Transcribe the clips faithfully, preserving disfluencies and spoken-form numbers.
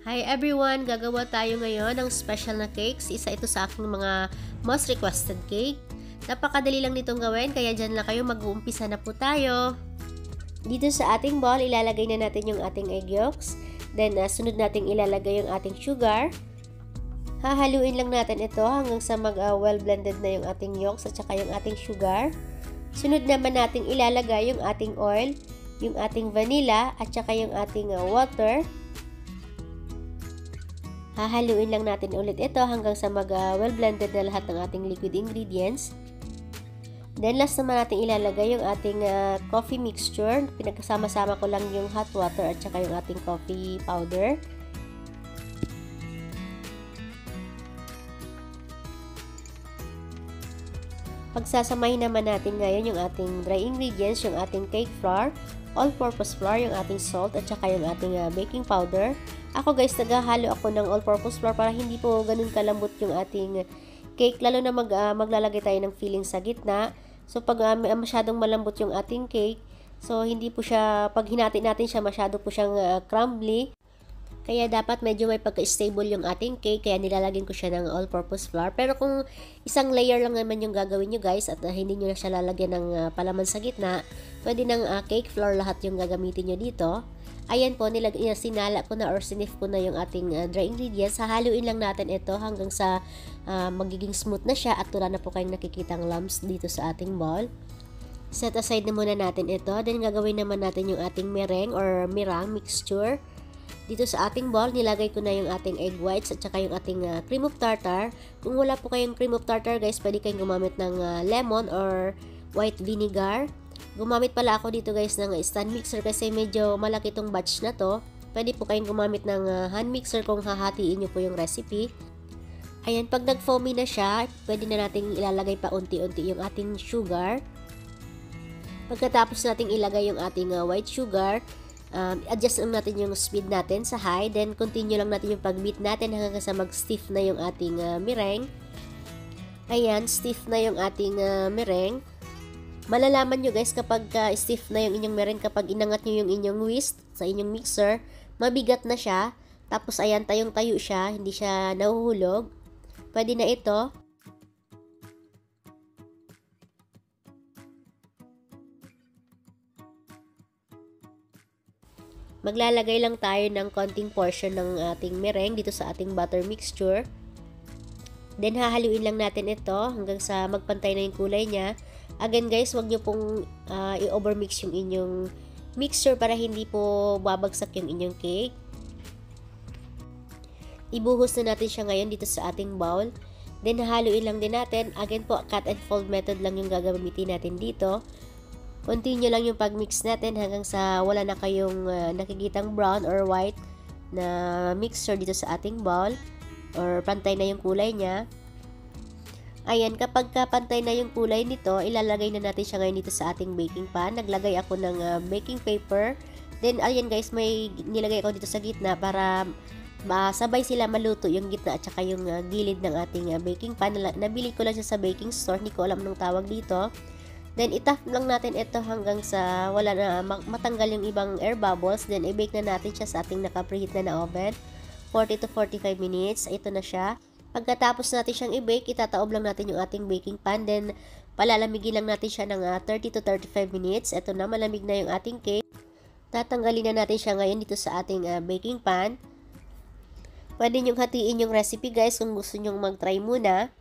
Hi everyone! Gagawa tayo ngayon ng special na cakes. Isa ito sa aking mga most requested cake. Napakadali lang nitong gawin, kaya dyan lang kayo, mag-uumpisa na po tayo. Dito sa ating bowl, ilalagay na natin yung ating egg yolks. Then, uh, sunod natin ilalagay yung ating sugar. Hahaluin lang natin ito hanggang sa mag uh, well blended na yung ating yolks at saka yung ating sugar. Sunod naman natin ilalagay yung ating oil, yung ating vanilla at saka yung ating uh, water. Hahaluin lang natin ulit ito hanggang sa mag uh, well blended na lahat ng ating liquid ingredients. Then last naman natin ilalagay yung ating uh, coffee mixture. Pinagkasama-sama ko lang yung hot water at saka yung ating coffee powder. Pagsasamahin naman natin ngayon yung ating dry ingredients, yung ating cake flour, all-purpose flour, yung ating salt at saka yung ating uh, baking powder. Ako guys, naghahalo ako ng all-purpose flour para hindi po ganun kalambot yung ating cake, lalo na mag, uh, maglalagay tayo ng filling sa gitna. So pag uh, masyadong malambot yung ating cake, so hindi po siya, pag hinati natin siya, masyado po siyang uh, crumbly. Kaya dapat medyo may pagka-stable yung ating cake, kaya nilalagyan ko siya ng all-purpose flour. Pero kung isang layer lang naman yung gagawin nyo guys, at uh, hindi nyo na siya lalagyan ng uh, palaman sa gitna, pwede ng uh, cake flour lahat yung gagamitin nyo dito. Ayan po, nilagyan, sinala ko na or sinif ko na yung ating uh, dry ingredients. Hahaluin lang natin ito hanggang sa uh, magiging smooth na siya at wala na po kayong nakikitang lumps dito sa ating bowl. Set aside na muna natin ito. Then gagawin naman natin yung ating meringue or meringue mixture. Dito sa ating bowl, nilagay ko na yung ating egg whites at saka yung ating uh, cream of tartar. Kung wala po kayong cream of tartar guys, pwede kayong gumamit ng uh, lemon or white vinegar. Gumamit pala ako dito guys ng stand mixer kasi medyo malaki tong batch na to. Pwede po kayong gumamit ng uh, hand mixer kung hahatiin nyo po yung recipe. Ayan, pag nag-foamy na siya, pwede na natin ilalagay pa unti-unti yung ating sugar. Pagkatapos natin ilagay yung ating uh, white sugar, um, adjust lang natin yung speed natin sa high. Then continue lang natin yung pag-beat natin hanggang sa mag-stiff na yung ating uh, meringue. Ayan, stiff na yung ating uh, meringue. Malalaman nyo guys kapag uh, stiff na yung inyong meringue, kapag inangat nyo yung inyong whisk sa inyong mixer, mabigat na siya. Tapos ayan, tayong-tayo siya, hindi siya nahuhulog. Pwede na ito. Maglalagay lang tayo ng konting portion ng ating meringue dito sa ating butter mixture. Then hahaluin lang natin ito hanggang sa magpantay na yung kulay niya. Again guys, wag nyo pong uh, i-overmix yung inyong mixture para hindi po babagsak yung inyong cake. Ibuhos na natin siya ngayon dito sa ating bowl. Then hahaluin lang din natin. Again po, cut and fold method lang yung gagamitin natin dito. Continue lang yung pag-mix natin hanggang sa wala na kayong uh, nakikitang brown or white na mixture dito sa ating bowl. Or pantay na yung kulay niya. Ayan, kapag pantay na yung kulay nito, ilalagay na natin siya ngayon dito sa ating baking pan. Naglagay ako ng uh, baking paper. Then, ayan guys, may nilagay ako dito sa gitna para masabay sila maluto yung gitna at saka yung uh, gilid ng ating uh, baking pan. Nabili ko lang siya sa baking store, hindi ko alam nung tawag dito. Then, itap lang natin ito hanggang sa wala na matanggal yung ibang air bubbles. Then, i-bake na natin siya sa ating naka-preheat na na oven. forty to forty-five minutes. Ito na siya. Pagkatapos natin siyang i-bake, itataob lang natin yung ating baking pan. Then, palalamigin lang natin siya ng uh, thirty to thirty-five minutes. Ito na, malamig na yung ating cake. Tatanggalin na natin siya ngayon dito sa ating uh, baking pan. Pwede nyong hatiin yung recipe guys kung gusto nyong mag-try muna.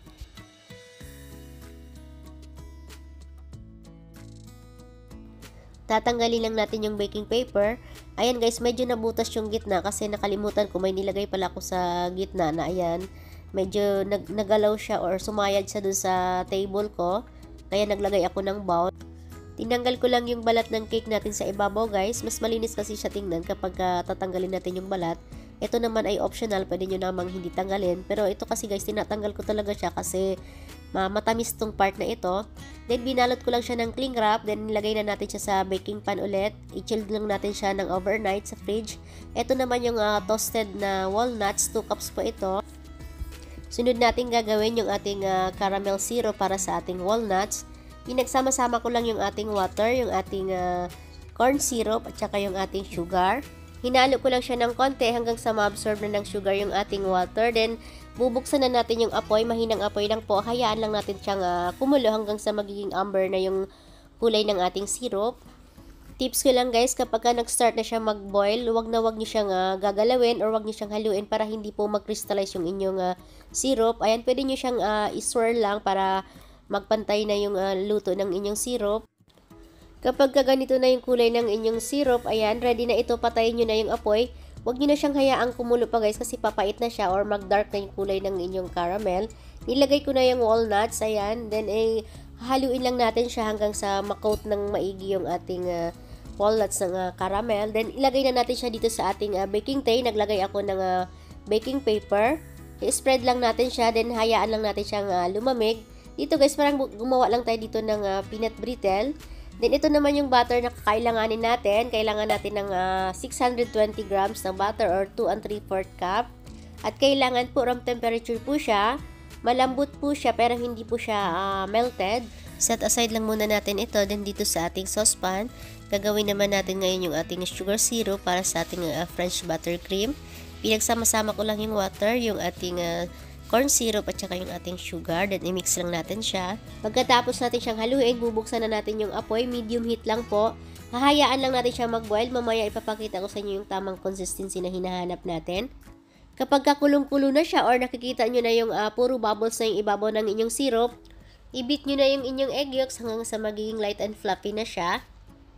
Tatanggalin lang natin yung baking paper. Ayan guys, medyo nabutas yung gitna kasi nakalimutan ko, may nilagay pala ako sa gitna na ayan, medyo nag nagalaw siya or sumayad siya dun sa table ko. Kaya naglagay ako ng bowl. Tinanggal ko lang yung balat ng cake natin sa ibabaw guys. Mas malinis kasi siya tingnan kapag uh, tatanggalin natin yung balat. Ito naman ay optional, pwede nyo namang hindi tanggalin. Pero ito kasi guys, tinatanggal ko talaga siya kasi matamis tong part na ito. Then binalot ko lang siya ng cling wrap. Then nilagay na natin siya sa baking pan ulit. I-chill lang natin siya ng overnight sa fridge. Ito naman yung uh, toasted na walnuts. two cups po ito. Sunod natin gagawin yung ating uh, caramel syrup para sa ating walnuts. Pinagsama-sama ko lang yung ating water, yung ating uh, corn syrup at saka yung ating sugar. Hinalo ko lang siya ng konti hanggang sa ma-absorb na ng sugar yung ating water. Then, bubuksan na natin yung apoy. Mahinang apoy lang po. Hayaan lang natin siyang uh, kumulo hanggang sa magiging amber na yung kulay ng ating syrup. Tips ko lang guys, kapag ka nag-start na siya mag-boil, wag na wag niyo siyang uh, gagalawin or wag niyo siyang haluin para hindi po mag-crystallize yung inyong uh, syrup. Ayan, pwede niyo siyang uh, i-swirl lang para magpantay na yung uh, luto ng inyong syrup. Kapag ka ganito na yung kulay ng inyong syrup, ayan, ready na ito, patayin nyo na yung apoy. Huwag nyo na siyang hayaang kumulo pa guys kasi papait na siya or mag-dark na yung kulay ng inyong caramel. Nilagay ko na yung walnuts, ayan, then eh, haluin lang natin siya hanggang sa makoat ng maigi yung ating uh, walnuts ng uh, caramel. Then ilagay na natin siya dito sa ating uh, baking tray. Naglagay ako ng uh, baking paper. I-spread lang natin siya, then hayaan lang natin siyang uh, lumamig. Dito guys, parang gumawa lang tayo dito ng uh, peanut brittle. Then, ito naman yung butter na kakailanganin natin. Kailangan natin ng uh, six hundred twenty grams ng butter or two and three fourths cup. At kailangan po room temperature po siya. Malambot po siya pero hindi po siya uh, melted. Set aside lang muna natin ito. Then, dito sa ating saucepan, gagawin naman natin ngayon yung ating sugar syrup para sa ating uh, French buttercream. Pinagsama-sama ko lang yung water, yung ating uh, corn syrup at saka yung ating sugar. Then, i-mix lang natin siya. Pagkatapos natin siyang haluin, bubuksan na natin yung apoy. Medium heat lang po. Hahayaan lang natin siya mag-boil. Mamaya ipapakita ko sa inyo yung tamang consistency na hinahanap natin. Kapag kakulong-kulo na siya or nakikita nyo na yung uh, puro bubbles na yung ibabaw ng inyong syrup, i-beat nyo na yung inyong egg yolks hanggang sa magiging light and fluffy na siya.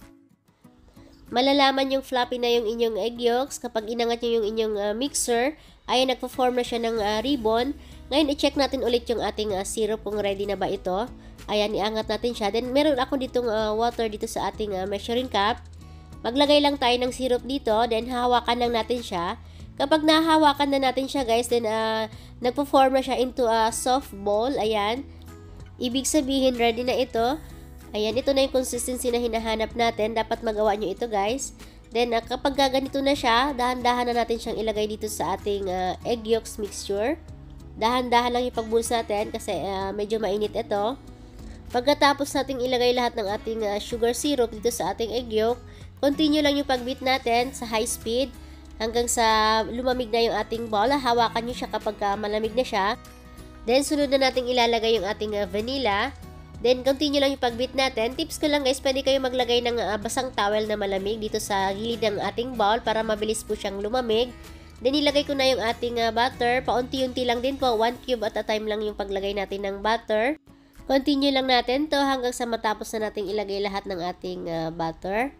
Malalaman yung fluffy na yung inyong egg yolks kapag inangat nyo yung inyong uh, mixer. Ayan, nagpo-form na siya ng uh, ribbon. Ngayon, i-check natin ulit yung ating uh, syrup kung ready na ba ito. Ayan, iangat natin siya. Then, meron ako ditong uh, water dito sa ating uh, measuring cup. Maglagay lang tayo ng syrup dito. Then, hahawakan lang natin siya. Kapag nahahawakan na natin siya, guys, then, uh, nagpo-form na siya into a soft ball. Ayan. Ibig sabihin, ready na ito. Ayan, ito na yung consistency na hinahanap natin. Dapat magawa nyo ito, guys. Then, uh, kapag ganito na siya, dahan-dahan na natin siyang ilagay dito sa ating uh, egg yolks mixture. Dahan-dahan lang yung pag-bulls natin kasi uh, medyo mainit ito. Pagkatapos nating ilagay lahat ng ating uh, sugar syrup dito sa ating egg yolk, continue lang yung pag-beat natin sa high speed hanggang sa lumamig na yung ating bowl. Hawakan nyo siya kapag uh, malamig na siya. Then, sunod na nating ilalagay yung ating uh, vanilla. Then, continue lang yung pag-beat natin. Tips ko lang guys, pwede kayo maglagay ng uh, basang towel na malamig dito sa gilid ng ating bowl para mabilis po siyang lumamig. Then, ilagay ko na yung ating uh, butter. Paunti-unti lang din po. one cube at a time lang yung paglagay natin ng butter. Continue lang natin to hanggang sa matapos na nating ilagay lahat ng ating uh, butter.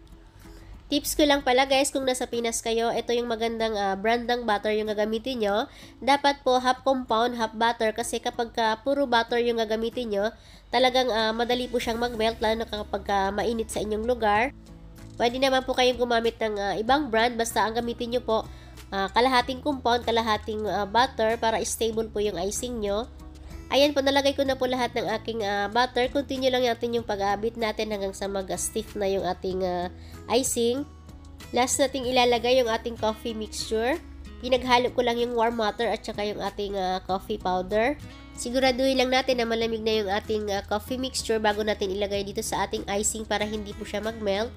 Tips ko lang pala guys, kung nasa Pinas kayo, ito yung magandang uh, brand ng butter yung gagamitin nyo. Dapat po half compound, half butter kasi kapag ka puro butter yung gagamitin nyo, talagang uh, madali po siyang mag-melt lalo na kapag uh, mainit sa inyong lugar. Pwede naman po kayong gumamit ng uh, ibang brand basta ang gamitin nyo po uh, kalahating compound, kalahating uh, butter para stable po yung icing nyo. Ayan po, nalagay ko na po lahat ng aking uh, butter. Continue lang natin yung pag-abit natin hanggang sa mag-stiff na yung ating uh, icing. Last nating ilalagay yung ating coffee mixture. Pinaghalo ko lang yung warm water at saka yung ating uh, coffee powder. Siguraduhin lang natin na malamig na yung ating uh, coffee mixture bago natin ilagay dito sa ating icing para hindi po siya mag-melt.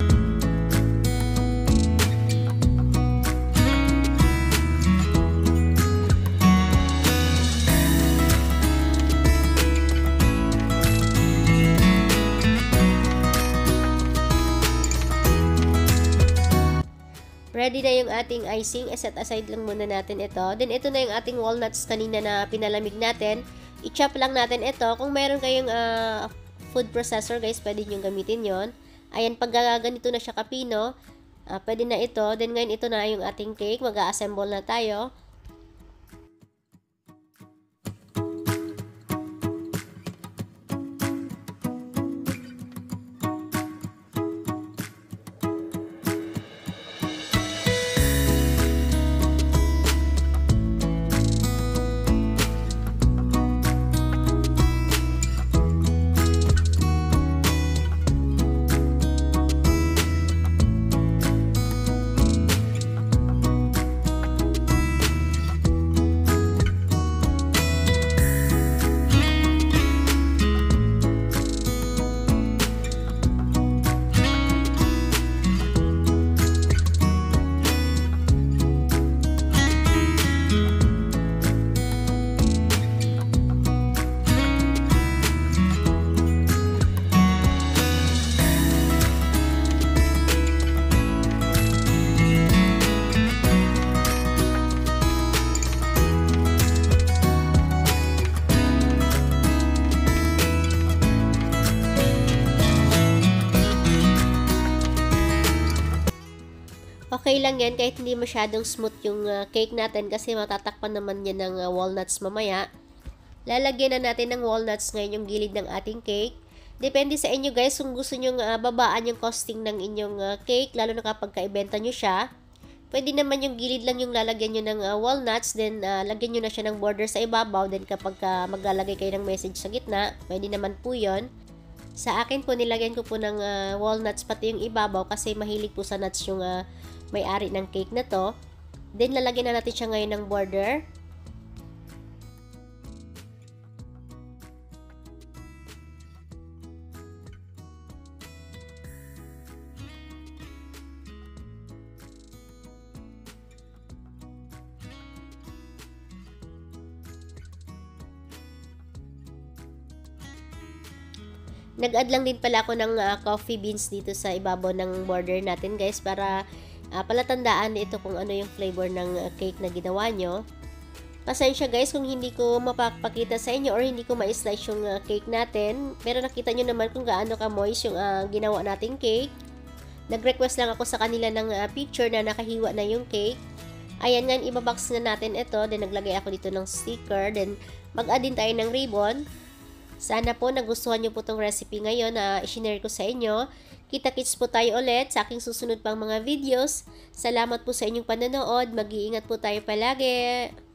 Ready na yung ating icing. I-set aside lang muna natin ito. Then, ito na yung ating walnuts kanina na pinalamig natin. I-chop lang natin ito. Kung meron kayong uh, food processor, guys, pwede nyo gamitin yon. Ayan, pag ganito na siya kapino, uh, pwede na ito. Then, ngayon ito na yung ating cake. Mag-a-assemble na tayo. Okay lang yan kahit hindi masyadong smooth yung uh, cake natin kasi matatakpan naman yan ng uh, walnuts mamaya. Lalagyan na natin ng walnuts ngayon yung gilid ng ating cake. Depende sa inyo guys kung gusto nyo uh, babaan yung costing ng inyong uh, cake, lalo na kapag kaibenta nyo siya. Pwede naman yung gilid lang yung lalagyan nyo ng uh, walnuts, then uh, lagyan nyo na siya ng border sa ibabaw, then kapag uh, maglalagay kayo ng message sa gitna, pwede naman po yun. Sa akin po, nilagyan ko po ng uh, walnuts pati yung ibabaw kasi mahilig po sa nuts yung uh, may-ari ng cake na to. Then lalagyan na natin siya ngayon ng border. Nag-add lang din pala ako ng uh, coffee beans dito sa ibabaw ng border natin guys para uh, palatandaan ito kung ano yung flavor ng uh, cake na ginawa nyo. Pasensya guys kung hindi ko mapapakita sa inyo or hindi ko ma-slice yung uh, cake natin. Pero nakita nyo naman kung gaano ka moist yung uh, ginawa nating cake. Nag-request lang ako sa kanila ng uh, picture na nakahiwa na yung cake. Ayan nga, ibabox na natin ito. Then naglagay ako dito ng sticker. Then mag-add din tayo ng ribbon. Sana po nagustuhan nyo po itong recipe ngayon na i-share ko sa inyo. Kita-kits po tayo ulit sa aking susunod pang mga videos. Salamat po sa inyong panonood. Mag-iingat po tayo palagi.